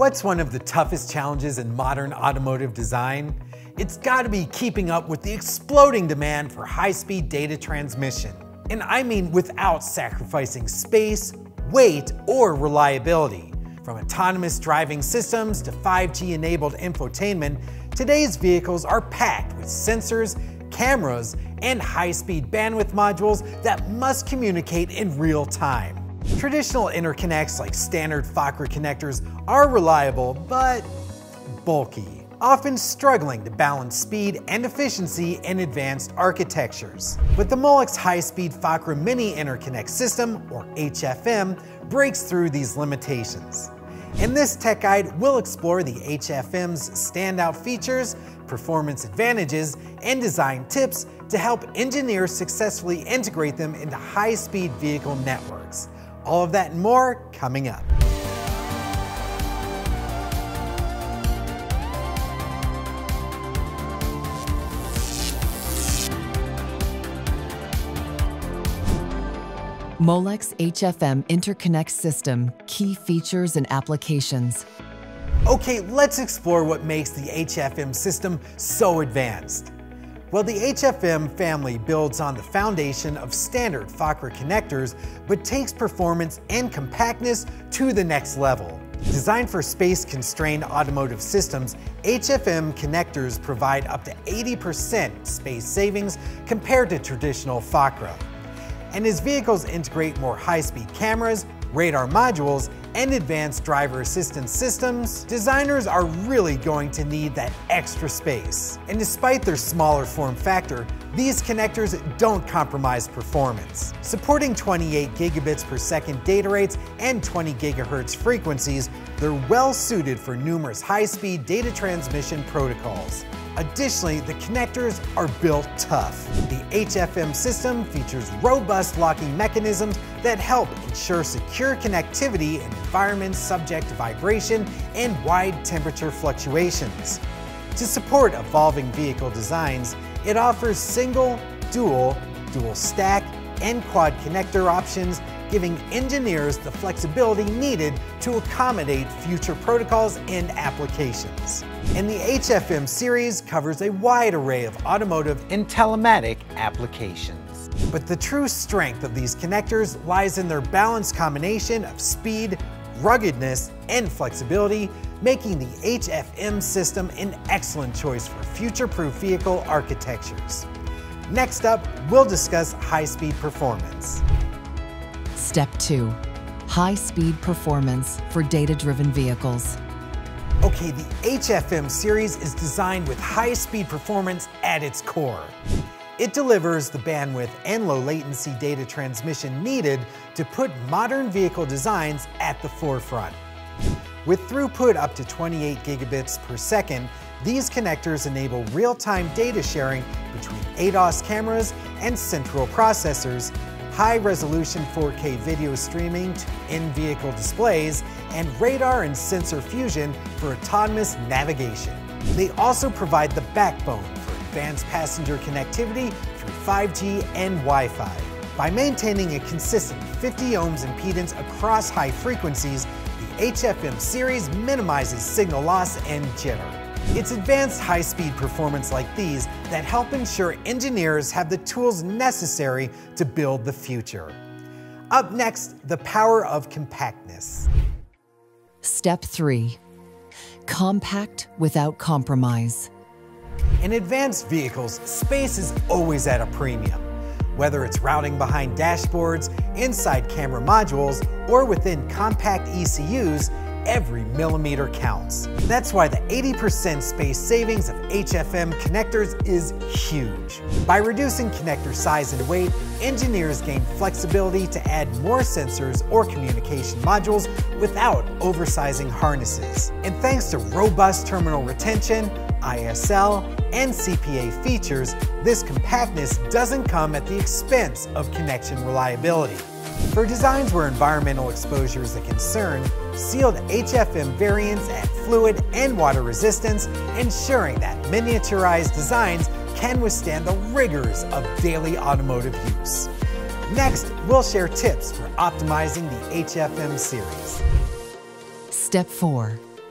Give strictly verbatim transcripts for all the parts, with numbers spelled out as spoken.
What's one of the toughest challenges in modern automotive design? It's got to be keeping up with the exploding demand for high-speed data transmission. And I mean without sacrificing space, weight, or reliability. From autonomous driving systems to five G enabled infotainment, today's vehicles are packed with sensors, cameras, and high-speed bandwidth modules that must communicate in real time. Traditional interconnects like standard FAKRA connectors are reliable, but bulky, often struggling to balance speed and efficiency in advanced architectures. But the Molex High-Speed FAKRA-Mini interconnect system, or H F M, breaks through these limitations. In this tech guide, we'll explore the H F M's standout features, performance advantages, and design tips to help engineers successfully integrate them into high-speed vehicle networks. All of that and more coming up. Molex H F M Interconnect System, key features and applications. Okay, let's explore what makes the H F M system so advanced. Well, the H F M family builds on the foundation of standard FAKRA connectors, but takes performance and compactness to the next level. Designed for space-constrained automotive systems, H F M connectors provide up to eighty percent space savings compared to traditional FAKRA. And as vehicles integrate more high-speed cameras, radar modules, and advanced driver assistance systems, designers are really going to need that extra space. And despite their smaller form factor, these connectors don't compromise performance. Supporting twenty-eight gigabits per second data rates and twenty gigahertz frequencies, they're well suited for numerous high-speed data transmission protocols. Additionally, the connectors are built tough. The H F M system features robust locking mechanisms that help ensure secure connectivity in environments subject to vibration and wide temperature fluctuations. To support evolving vehicle designs, it offers single, dual, dual stack, and quad connector options, giving engineers the flexibility needed to accommodate future protocols and applications. And the H F M series covers a wide array of automotive and telematic applications. But the true strength of these connectors lies in their balanced combination of speed, ruggedness, and flexibility, making the H F M system an excellent choice for future-proof vehicle architectures. Next up, we'll discuss high-speed performance. Step two, high-speed performance for data-driven vehicles. Okay, the H F M series is designed with high-speed performance at its core. It delivers the bandwidth and low latency data transmission needed to put modern vehicle designs at the forefront. With throughput up to twenty-eight gigabits per second, these connectors enable real-time data sharing between A D A S cameras and central processors, high-resolution four K video streaming to in-vehicle displays, and radar and sensor fusion for autonomous navigation. They also provide the backbone for advanced passenger connectivity through five G and Wi-Fi. By maintaining a consistent fifty ohms impedance across high frequencies, the H F M series minimizes signal loss and jitter. It's advanced high-speed performance like these that help ensure engineers have the tools necessary to build the future. Up next, the power of compactness. Step three, compact without compromise. In advanced vehicles, space is always at a premium. Whether it's routing behind dashboards, inside camera modules, or within compact E C Us, every millimeter counts. That's why the eighty percent space savings of H F M connectors is huge. By reducing connector size and weight, engineers gain flexibility to add more sensors or communication modules without oversizing harnesses. And thanks to robust terminal retention, I S L, and C P A features, this compactness doesn't come at the expense of connection reliability. For designs where environmental exposure is a concern, sealed H F M variants add fluid and water resistance, ensuring that miniaturized designs can withstand the rigors of daily automotive use. Next, we'll share tips for optimizing the H F M series. Step four,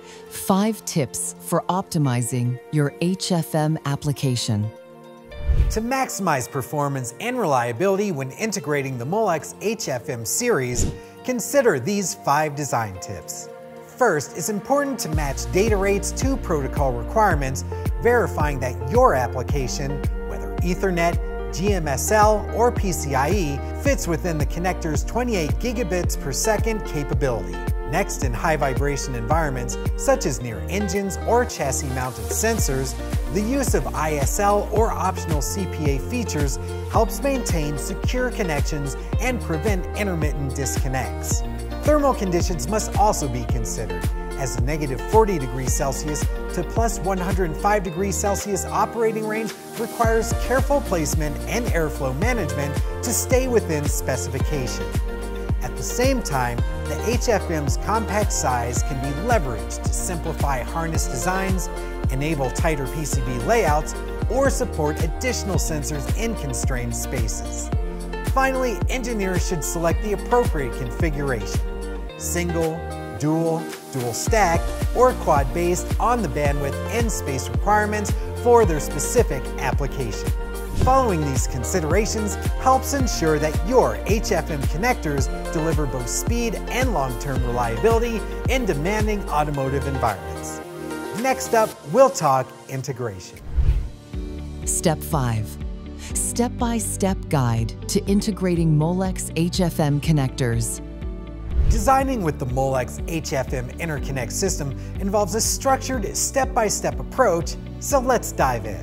Five tips for optimizing your H F M application. To maximize performance and reliability when integrating the Molex H F M series, consider these five design tips. First, it's important to match data rates to protocol requirements, verifying that your application, whether Ethernet, G M S L, or P C I E, fits within the connector's twenty-eight gigabits per second capability. Next, in high vibration environments, such as near engines or chassis-mounted sensors, the use of I S L or optional C P A features helps maintain secure connections and prevent intermittent disconnects. Thermal conditions must also be considered, as the negative forty degrees Celsius to plus one hundred five degrees Celsius operating range requires careful placement and airflow management to stay within specification. At the same time, the H F M's compact size can be leveraged to simplify harness designs, enable tighter P C B layouts, or support additional sensors in constrained spaces. Finally, engineers should select the appropriate configuration: single, dual, dual stack, or quad based on the bandwidth and space requirements for their specific application. Following these considerations helps ensure that your H F M connectors deliver both speed and long-term reliability in demanding automotive environments. Next up, we'll talk integration. Step five. Step-by-step guide to integrating Molex H F M connectors. Designing with the Molex H F M Interconnect system involves a structured step-by-step approach, so let's dive in.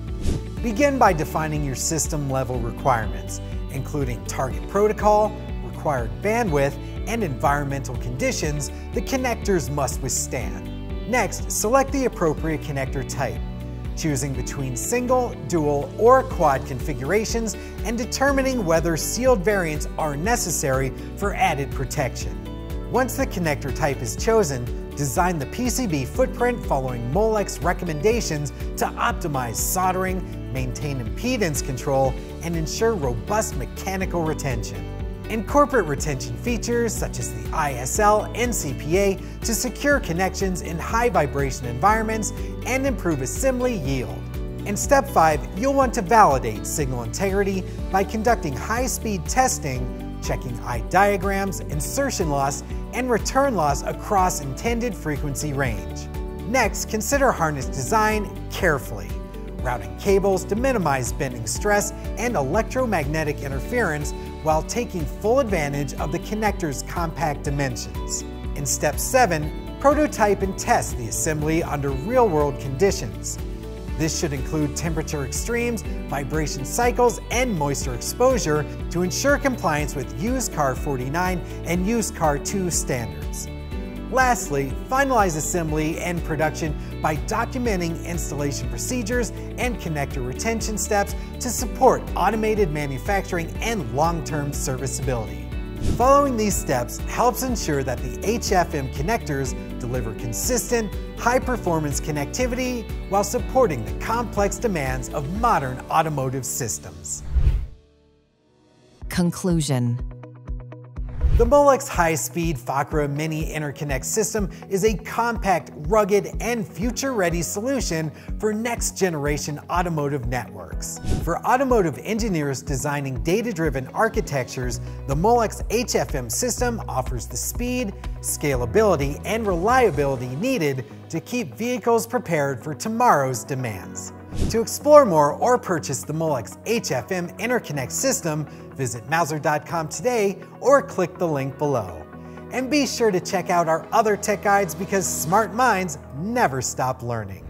Begin by defining your system-level requirements, including target protocol, required bandwidth, and environmental conditions the connectors must withstand. Next, select the appropriate connector type, choosing between single, dual, or quad configurations and determining whether sealed variants are necessary for added protection. Once the connector type is chosen, design the P C B footprint following Molex recommendations to optimize soldering, maintain impedance control, and ensure robust mechanical retention. Incorporate retention features such as the I S L and C P A to secure connections in high vibration environments and improve assembly yield. In step five, you'll want to validate signal integrity by conducting high-speed testing, checking I diagrams, insertion loss, and return loss across intended frequency range. Next, consider harness design carefully, routing cables to minimize bending stress and electromagnetic interference while taking full advantage of the connector's compact dimensions. In step seven, prototype and test the assembly under real-world conditions. This should include temperature extremes, vibration cycles, and moisture exposure to ensure compliance with Used Car forty-nine and Used Car two standards. Lastly, finalize assembly and production by documenting installation procedures and connector retention steps to support automated manufacturing and long-term serviceability. Following these steps helps ensure that the H F M connectors deliver consistent, high-performance connectivity while supporting the complex demands of modern automotive systems. Conclusion. The Molex High-Speed FAKRA-Mini interconnect system is a compact, rugged, and future-ready solution for next-generation automotive networks. For automotive engineers designing data-driven architectures, the Molex H F M system offers the speed, scalability, and reliability needed to keep vehicles prepared for tomorrow's demands. To explore more or purchase the Molex H F M Interconnect system, visit Mouser dot com today or click the link below. And be sure to check out our other tech guides because smart minds never stop learning.